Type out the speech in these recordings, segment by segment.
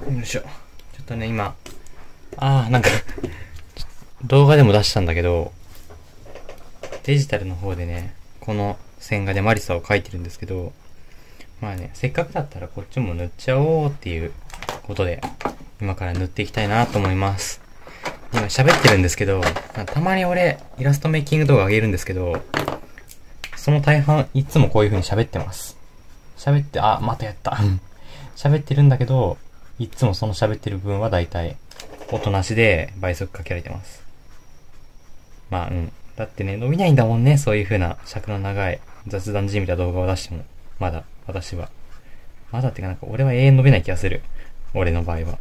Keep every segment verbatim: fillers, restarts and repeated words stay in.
よいしょ。ちょっとね、今、あー、なんか動画でも出したんだけど、デジタルの方でね、この線画でマリサを描いてるんですけど、まあね、せっかくだったらこっちも塗っちゃおうっていうことで、今から塗っていきたいなと思います。今喋ってるんですけど、たまに俺、イラストメイキング動画上げるんですけど、その大半、いつもこういう風に喋ってます。喋って、あ、またやった。喋ってるんだけど、いつもその喋ってる分はだいたい音なしで倍速かけられてます。まあ、うん。だってね、伸びないんだもんね、そういう風な尺の長い雑談じみた動画を出しても。まだ、私は。まだってかなんか俺は永遠伸びない気がする。俺の場合は。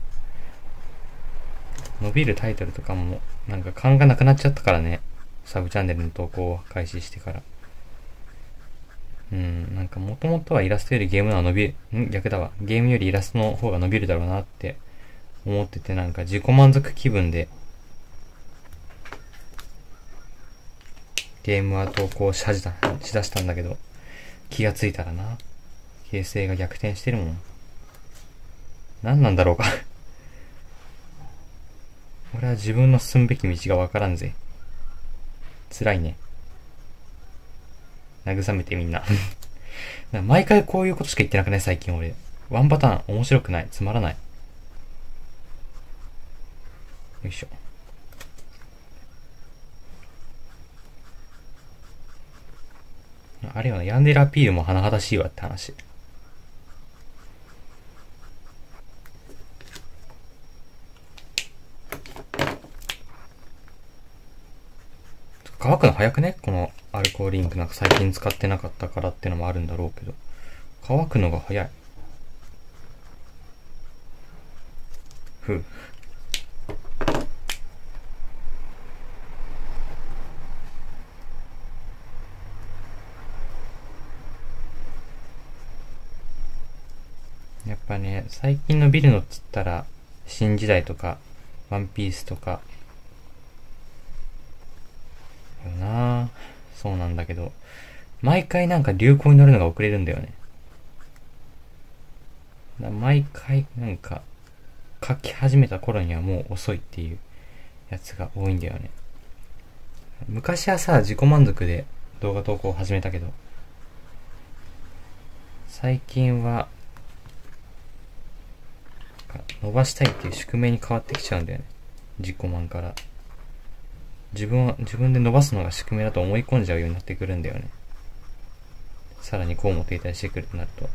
伸びるタイトルとかも、なんか勘がなくなっちゃったからね。サブチャンネルの投稿を開始してから。うん、なんかもともとはイラストよりゲームのは伸びる、ん逆だわ。ゲームよりイラストの方が伸びるだろうなって思ってて、なんか自己満足気分で、ゲームは投稿し始め、しだしたんだけど、気がついたらな。形勢が逆転してるもん。何なんだろうか。俺は自分の進むべき道がわからんぜ。辛いね。慰めてみんな。毎回こういうことしか言ってなくない最近俺。ワンパターン面白くない。つまらない。よいしょ。あれよな、ヤンデルアピールも甚だしいわって話。乾くの早くねこのアルコールインクなんか最近使ってなかったからってのもあるんだろうけど。乾くのが早い。ふう。やっぱね、最近のビルのっつったら、新時代とか、ワンピースとか、よなぁ。そうなんだけど、毎回なんか流行に乗るのが遅れるんだよね。だ毎回なんか、書き始めた頃にはもう遅いっていうやつが多いんだよね。昔はさ、自己満足で動画投稿を始めたけど、最近は、伸ばしたいっていう宿命に変わってきちゃうんだよね。自己満から。自分は、自分で伸ばすのが宿命だと思い込んじゃうようになってくるんだよね。さらにこうも停滞してくるとなると。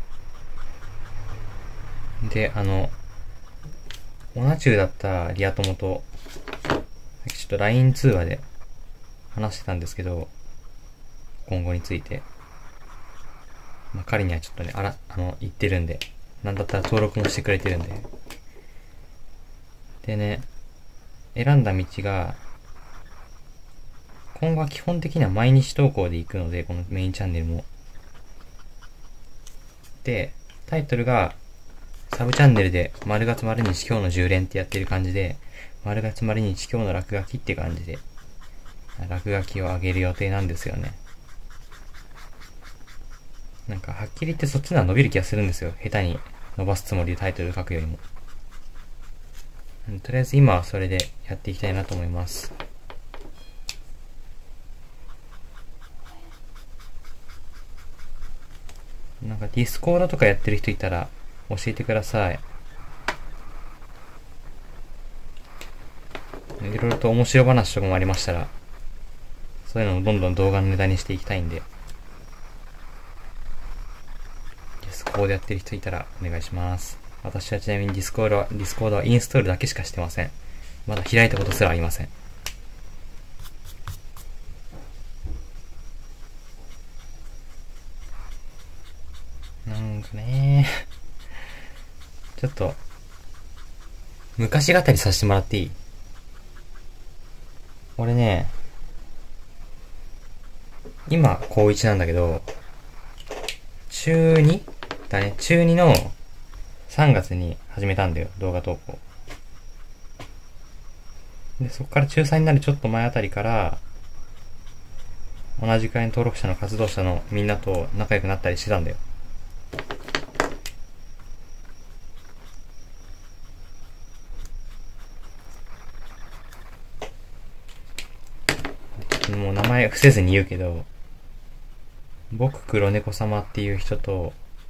で、あの、オナチューだったリア友と、ちょっと ライン 通話で話してたんですけど、今後について。まあ、彼にはちょっとね、あら、あの、言ってるんで、なんだったら登録もしてくれてるんで。でね、選んだ道が、今後は基本的には毎日投稿で行くので、このメインチャンネルも。で、タイトルが、サブチャンネルで、丸月丸日今日のじゅう連ってやってる感じで、丸月丸日今日の落書きって感じで、落書きを上げる予定なんですよね。なんか、はっきり言ってそっちのは伸びる気がするんですよ。下手に伸ばすつもりでタイトル書くよりも。とりあえず今はそれでやっていきたいなと思います。なんかディスコードとかやってる人いたら教えてください。いろいろと面白話とかもありましたら、そういうのをどんどん動画のネタにしていきたいんで、ディスコードやってる人いたらお願いします。私はちなみにディスコードは、ディスコードはインストールだけしかしてません。まだ開いたことすらありません。なんかねちょっと、昔語りさせてもらっていい？俺ね、今、高いちなんだけど、中 に? だね、中にのさんがつに始めたんだよ、動画投稿。で、そこから中さんになるちょっと前あたりから、同じくらいの登録者の活動者のみんなと仲良くなったりしてたんだよ。 もう名前伏せずに言うけど、僕黒猫様っていう人と、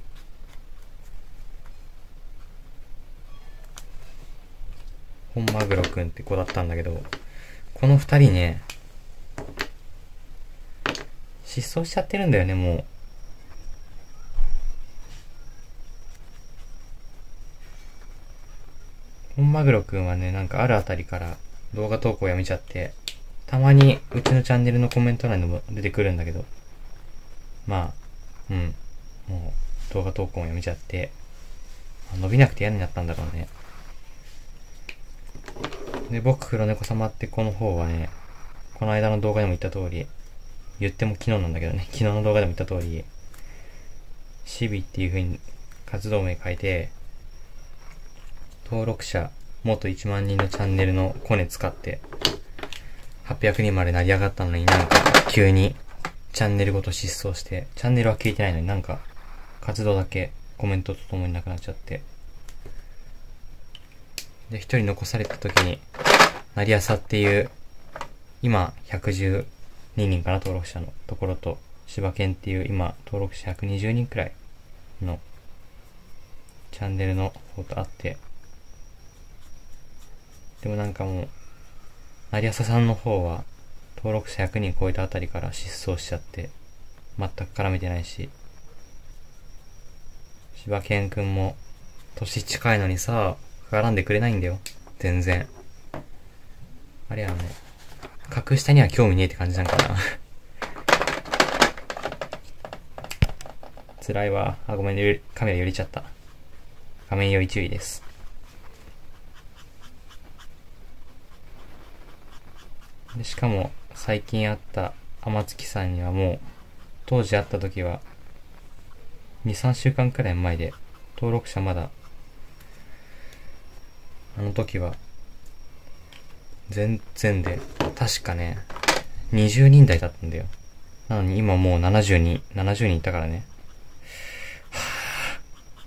本マグロくんって子だったんだけど、この二人ね、失踪しちゃってるんだよね、もう。本マグロくんはね、なんかあるあたりから動画投稿やめちゃって、たまにうちのチャンネルのコメント欄にも出てくるんだけど、まあ、うん、もう動画投稿もやめちゃって、伸びなくて嫌になったんだろうね。で、僕黒猫様ってこの方はね、この間の動画でも言った通り、言っても昨日なんだけどね、昨日の動画でも言った通り、シビっていう風に活動名変えて、登録者元いちまんにんのチャンネルのコネ使ってはっぴゃくにんまで成り上がったのに、なんか急にチャンネルごと失踪して、チャンネルは消えてないのになんか活動だけコメントとともになくなっちゃって、で一人残された時に成り朝っていう今ひゃくじゅうににんかな、登録者のところと、柴犬っていう今登録者ひゃくにじゅうにんくらいのチャンネルの方とあって、でもなんかもう成朝さんの方は登録者ひゃくにん超えたあたりから失踪しちゃって、全く絡めてないし、柴犬くんも年近いのにさ、絡んでくれないんだよ、全然。あれやね、格下には興味ねえって感じなんかな。辛いわ。あ、ごめん、カメラ寄りちゃった。画面寄り注意です。で、しかも最近会った天月さんにはもう、当時会った時はに、さんしゅうかんくらい前で、登録者まだ、あの時は全然で、確かねにじゅうにん台だったんだよ。なのに今もうななじゅうにん、ななじゅうにんいたからね。は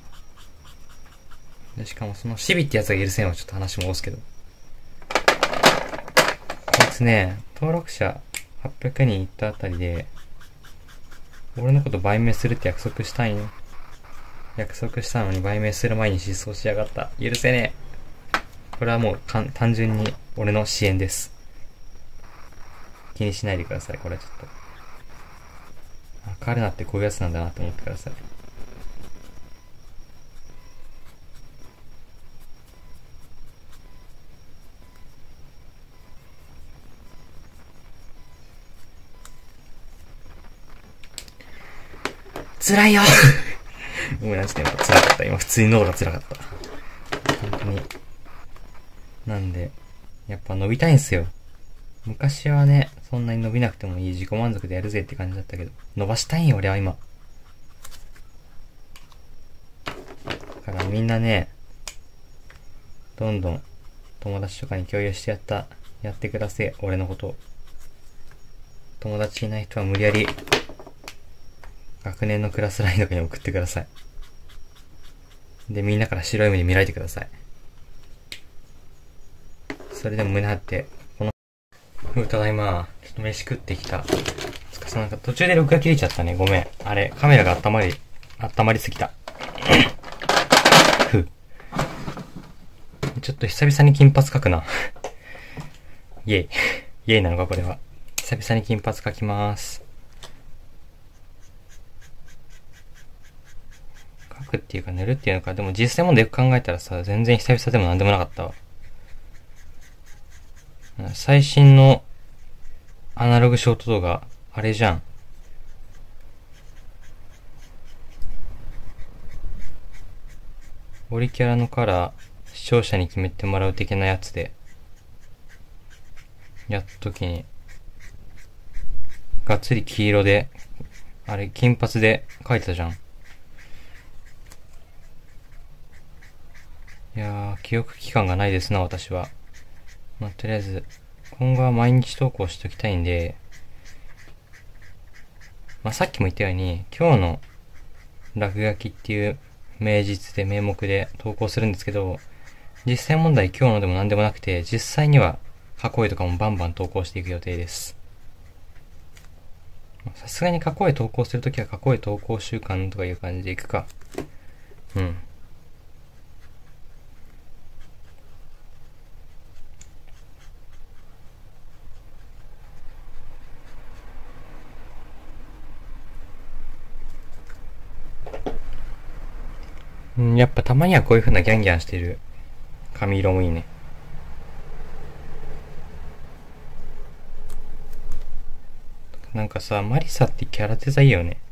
ぁ。で、しかもそのシビってやつがいるせんはちょっと話戻すけど、こいつね、登録者はっぴゃくにんいったあたりで、俺のこと売名するって約束したんよ。約束したのに売名する前に失踪しやがった。許せねえ。これはもうかん単純に俺の支援です。気にしないでください。これはちょっと。あ、カルナってこういうやつなんだなって思ってください。辛いよごめんなさい、辛かった。今普通に脳が辛かった。本当に。なんで、やっぱ伸びたいんすよ。昔はね、そんなに伸びなくてもいい、自己満足でやるぜって感じだったけど、伸ばしたいんよ、俺は今。だからみんなね、どんどん友達とかに共有してやった、やってください、俺のことを。友達いない人は無理やり、学年のクラスラインとかに送ってください。で、みんなから白い目で見られてください。それでも胸張って、この、ふう、ただいま、ちょっと飯食ってきた。つかさ、なんか途中で録画切れちゃったね。ごめん。あれ、カメラが温まり、温まりすぎた。ふう。ちょっと久々に金髪描くな。イェイ。イェイなのか、これは。久々に金髪描きまーす。描くっていうか塗るっていうのか、でも実際問題よく考えたらさ、全然久々でもなんでもなかったわ。最新のアナログショート動画、あれじゃん。オリキャラのカラー、視聴者に決めてもらう的なやつで、やったときに、がっつり黄色で、あれ、金髪で描いてたじゃん。いやー、記憶期間がないですな、私は。まあ、とりあえず、今後は毎日投稿しときたいんで、まあ、さっきも言ったように、今日の落書きっていう名実で名目で投稿するんですけど、実際問題今日のでも何でもなくて、実際には過去絵とかもバンバン投稿していく予定です。 さすがに過去へ投稿するときは過去へ投稿習慣とかいう感じでいくか。うん。うん、やっぱたまにはこういう風なギャンギャンしてる髪色もいいね。なんかさ、マリサってキャラデザいいよね。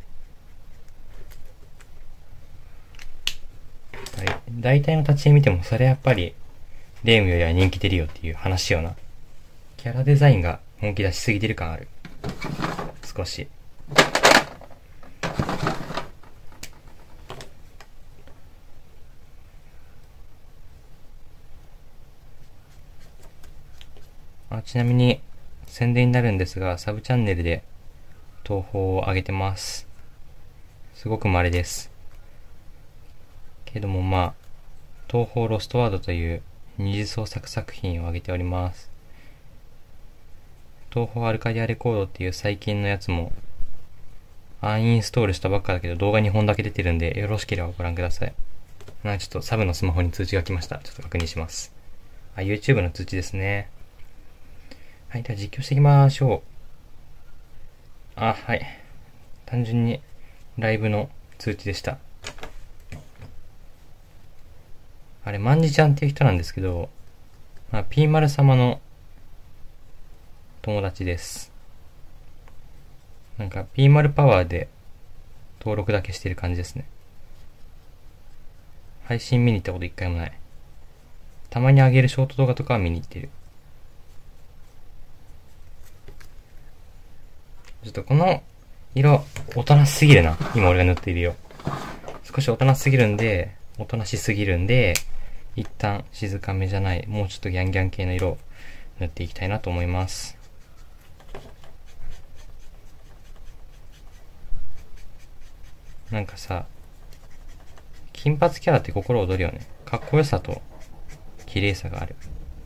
大体の立ち絵見てもそれやっぱりレームよりは人気出るよっていう話よな。キャラデザインが本気出しすぎてる感ある。少し。あ、ちなみに宣伝になるんですが、サブチャンネルで東宝を上げてます。すごく稀です。けどもまあ、東宝ロストワードという二次創作作品を上げております。東宝アルカディアレコードっていう最近のやつもアンインストールしたばっかだけど動画にほんだけ出てるんでよろしければご覧ください。なんかちょっとサブのスマホに通知が来ました。ちょっと確認します。あ、YouTube の通知ですね。はい、では実況していきましょう。あ、はい。単純にライブの通知でした。あれ、まんじちゃんっていう人なんですけど、まあ、ピーマル様の友達です。なんか、ピーマルパワーで登録だけしてる感じですね。配信見に行ったこと一回もない。たまに上げるショート動画とかは見に行ってる。ちょっとこの色、おとなしすぎるな。今俺が塗っているよ。少しおとなしすぎるんで、おとなしすぎるんで、一旦静かめじゃない、もうちょっとギャンギャン系の色を塗っていきたいなと思います。なんかさ、金髪キャラって心躍るよね。かっこよさと綺麗さがある。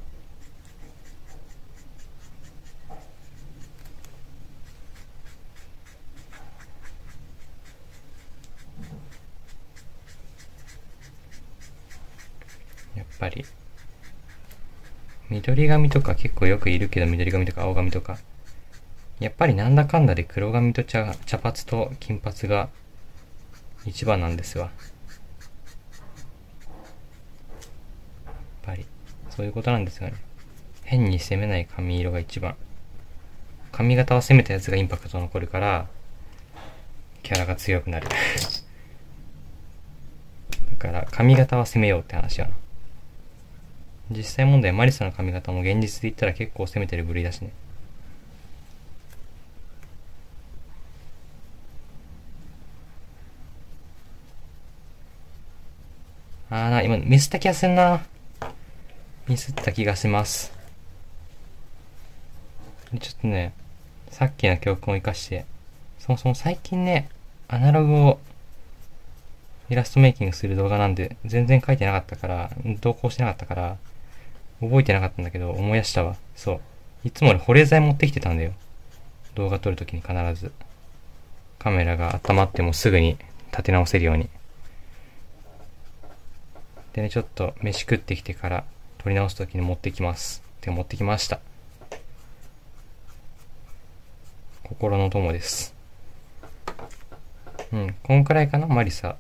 やっぱり緑髪とか結構よくいるけど、緑髪とか青髪とか、やっぱりなんだかんだで黒髪と茶茶髪と金髪が一番なんですわ。やっぱりそういうことなんですよね。変に攻めない髪色が一番。髪型は攻めたやつがインパクト残るからキャラが強くなるだから髪型は攻めようって話はな。実際問題マリサの髪型も現実で言ったら結構攻めてる部類だしね。あーな、今ミスった気がすんな。ミスった気がします。ちょっとね、さっきの教訓を生かして、そもそも最近ね、アナログをイラストメイキングする動画なんで全然書いてなかったから、投稿してなかったから、覚えてなかったんだけど、思い出したわ。そう。いつも俺保冷剤持ってきてたんだよ。動画撮るときに必ず。カメラが温まってもすぐに立て直せるように。でね、ちょっと飯食ってきてから撮り直すときに持ってきます。って持ってきました。心の友です。うん、こんくらいかな、マリサ。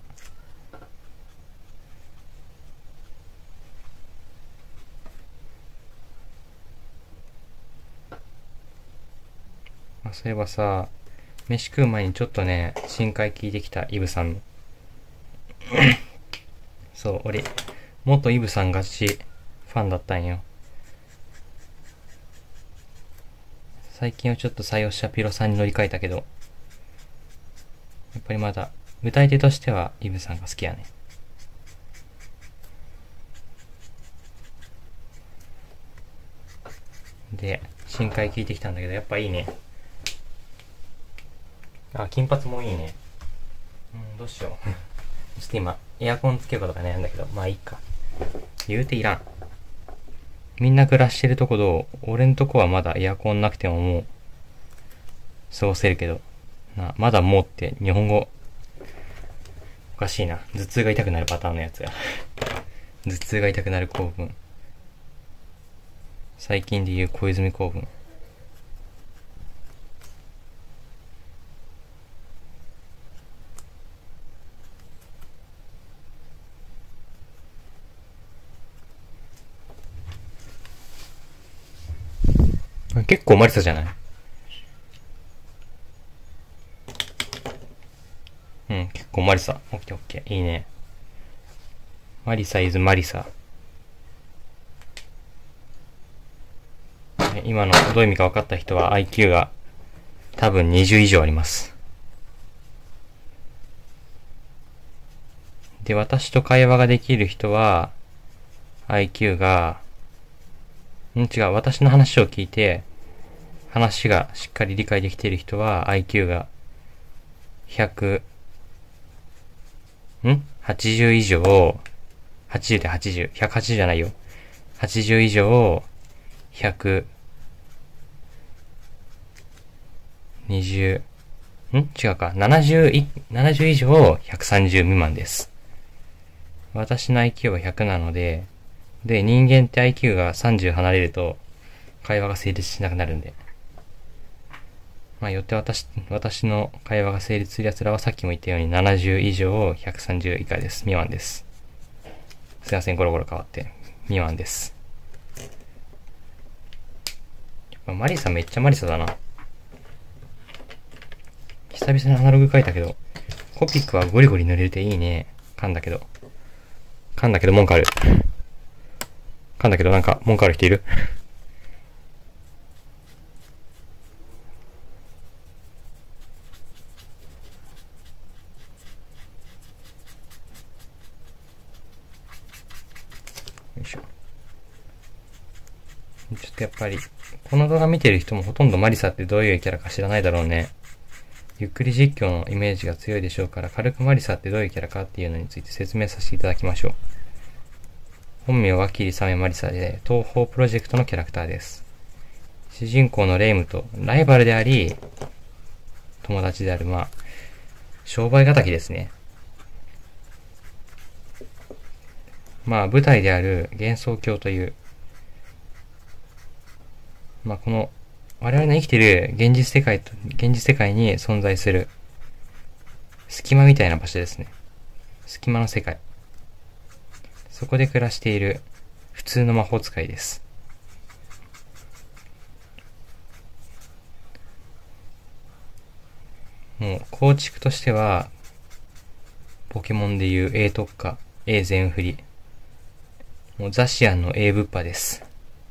あ、そういえばさ、飯食う前にちょっとね、新回聞いてきたイブさんの。そう、俺、元イブさんガチファンだったんよ。最近はちょっと採用したピロさんに乗り換えたけど、やっぱりまだ、歌い手としてはイブさんが好きやね。で、新回聞いてきたんだけど、やっぱいいね。あ、金髪もいいね。うん、どうしよう。ちょっと今、エアコンつけることが悩んだけど、まあいいか。言うていらん。みんな暮らしてるとこどう？俺んとこはまだエアコンなくてももう、過ごせるけど、 な、まだもうって日本語、おかしいな。頭痛が痛くなるパターンのやつや。頭痛が痛くなる構文。最近で言う小泉構文。結構マリサじゃない？うん、結構マリサ。オッケーオッケー。いいね。マリサイズマリサ。今のどういう意味か分かった人は アイキュー が多分にじゅう以上あります。で、私と会話ができる人は アイキュー が、ん違う、私の話を聞いて話がしっかり理解できている人は アイキュー がひゃく、ん ?はちじゅう 以上、はちじゅうではちじゅう、ひゃくはちじゅうじゃないよ。はちじゅう以上、ひゃくにじゅう、ん違うか。ななじゅうい、ななじゅう以上、ひゃくさんじゅう未満です。私の アイキュー はひゃくなので、で、人間って アイキュー がさんじゅう離れると、会話が成立しなくなるんで。まあ、よって私、私の会話が成立する奴らはさっきも言ったようにななじゅう以上、ひゃくさんじゅう以下です。未満です。すいません、ゴロゴロ変わって。未満です。やっぱマリサめっちゃマリサだな。久々にアナログ書いたけど、コピックはゴリゴリ塗れていいね。噛んだけど。噛んだけど文句ある。噛んだけどなんか文句ある人いる？よいしょ。ちょっとやっぱり、この動画見てる人もほとんどマリサってどういうキャラか知らないだろうね。ゆっくり実況のイメージが強いでしょうから、軽くマリサってどういうキャラかっていうのについて説明させていただきましょう。本名はキリサメマリサで、東方プロジェクトのキャラクターです。主人公のレイムとライバルであり、友達である、まあ、商売敵ですね。まあ、舞台である幻想郷という、まあ、この、我々の生きている現実世界と、現実世界に存在する、隙間みたいな場所ですね。隙間の世界。そこで暮らしている普通の魔法使いです。もう構築としては、ポケモンでいう A 特化、A 全振り。もうザシアンの A ぶっぱです。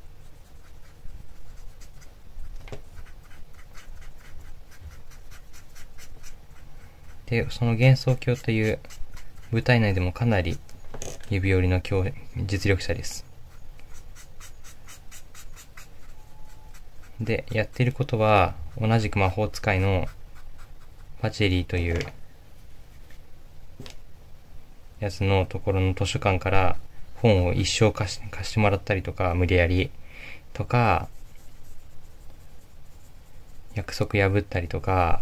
で、その幻想郷という舞台内でもかなり指折りの強実力者です。で、やっていることは同じく魔法使いのパチェリーというやつのところの図書館から本を一生貸し、貸してもらったりとか、無理やりとか、約束破ったりとか、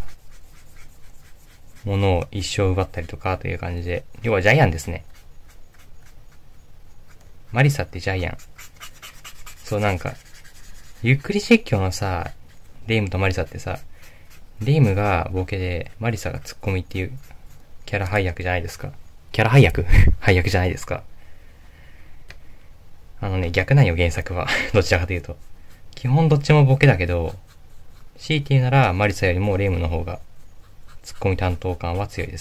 物を一生奪ったりとかという感じで、要はジャイアンですね。マリサってジャイアン。そうなんか、ゆっくり実況のさ、レイムとマリサってさ、レイムがボケで、マリサがツッコミっていうキャラ配役じゃないですか。キャラ配役配役じゃないですか。あのね、逆なんよ原作は。どちらかというと。基本どっちもボケだけど、強いて言うならマリサよりもレイムの方がツッコミ担当感は強いです。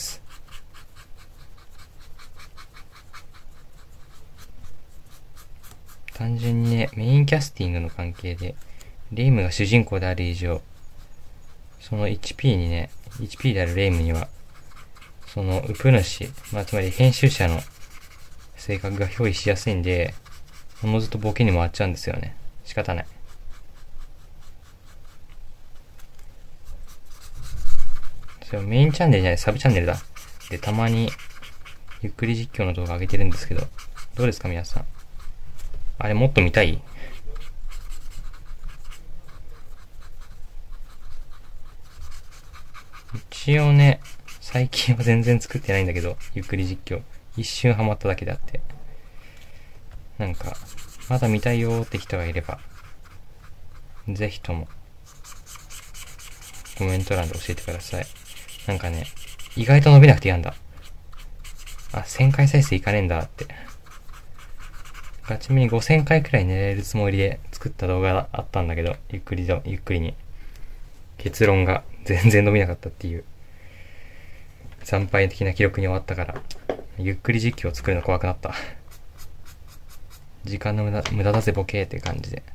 単純にね、メインキャスティングの関係で、レイムが主人公である以上、その ワンピー にね、ワンピー であるレイムには、そのウプ主、まあつまり編集者の性格が憑依しやすいんで、おのずとボケに回っちゃうんですよね。仕方ない。それメインチャンネルじゃない、サブチャンネルだ。で、たまに、ゆっくり実況の動画上げてるんですけど、どうですか皆さん。あれもっと見たい？ 一応ね、最近は全然作ってないんだけど、ゆっくり実況。一瞬ハマっただけであって。なんか、まだ見たいよーって人がいれば、ぜひとも、コメント欄で教えてください。なんかね、意外と伸びなくてやんだ。あ、せんかい再生いかねえんだって。ガチめにごせんかいくらい狙えるつもりで作った動画があったんだけど、ゆっくりと、ゆっくりに。結論が全然伸びなかったっていう、惨敗的な記録に終わったから、ゆっくり実況を作るの怖くなった。時間の無駄、無駄だぜボケーって感じで。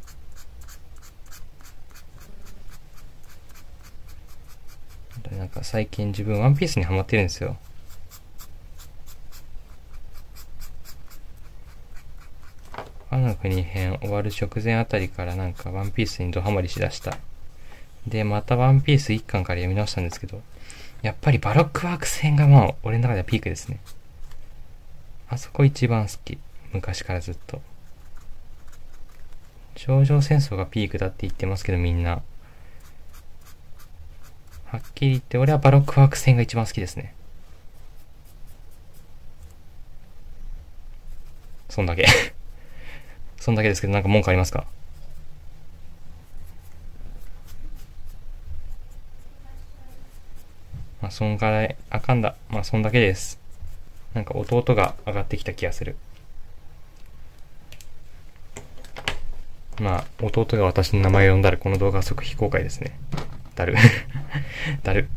なんか最近自分ワンピースにハマってるんですよ。ワノ国編終わる直前あたりからなんかワンピースにドハマりしだした。で、またワンピースいっかんから読み直したんですけど、やっぱりバロックワークス編がまあ俺の中ではピークですね。あそこ一番好き。昔からずっと。頂上戦争がピークだって言ってますけどみんな。はっきり言って俺はバロックワークス編が一番好きですね。そんだけ。そんだけですけどなんか文句ありますか？まあそんからい、あかんだ。まあそんだけです。なんか弟が上がってきた気がする。まあ弟が私の名前を呼んだらこの動画は即非公開ですね。だる。だる。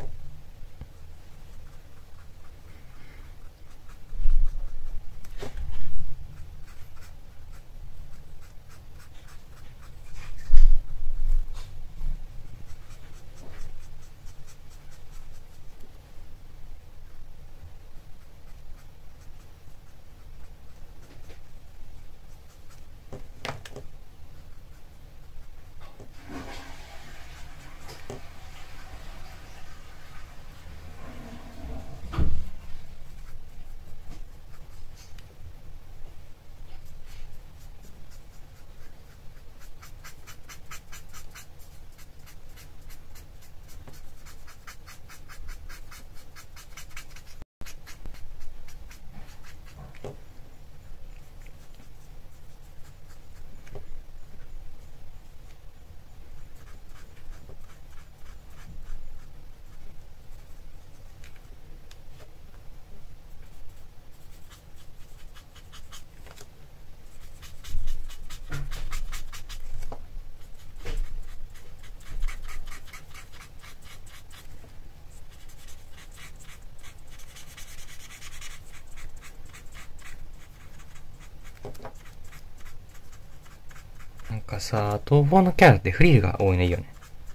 なんかさ、東宝のキャラってフリルが多いのいいよね。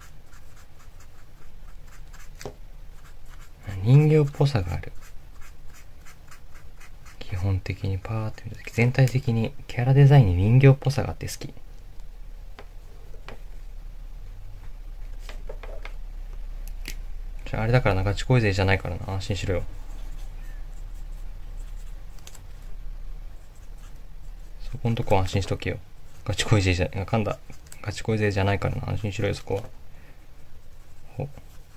人形っぽさがある。基本的にパーって見たとき、全体的にキャラデザインに人形っぽさがあって好き。じゃああれだからな、ガチ恋勢じゃないからな、安心しろよ。そこんとこ安心しとけよ。ガチ恋勢じゃ、あかんだ。ガチ恋勢じゃないからな、安心しろよ、そこは。ほ。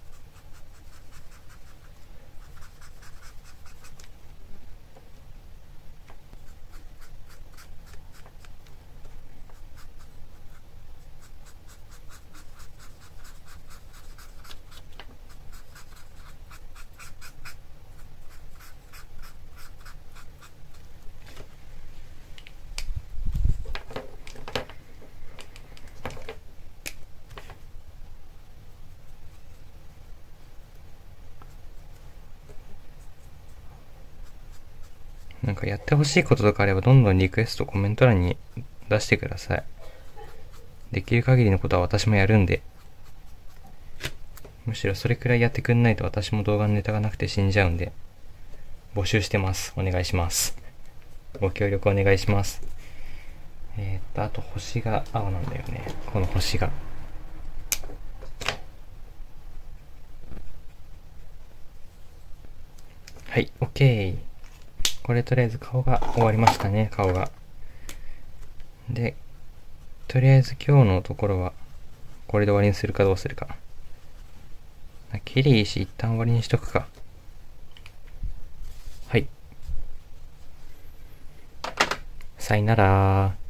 なんかやってほしいこととかあればどんどんリクエストコメント欄に出してください。できる限りのことは私もやるんで。むしろそれくらいやってくんないと私も動画のネタがなくて死んじゃうんで。募集してます。お願いします。ご協力お願いします。えーっと、あと星が青なんだよね。この星が。はい、OK。これとりあえず顔が終わりましたね、顔が。で、とりあえず今日のところは、これで終わりにするかどうするか。 綺麗いし、一旦終わりにしとくか。はい。さよなら。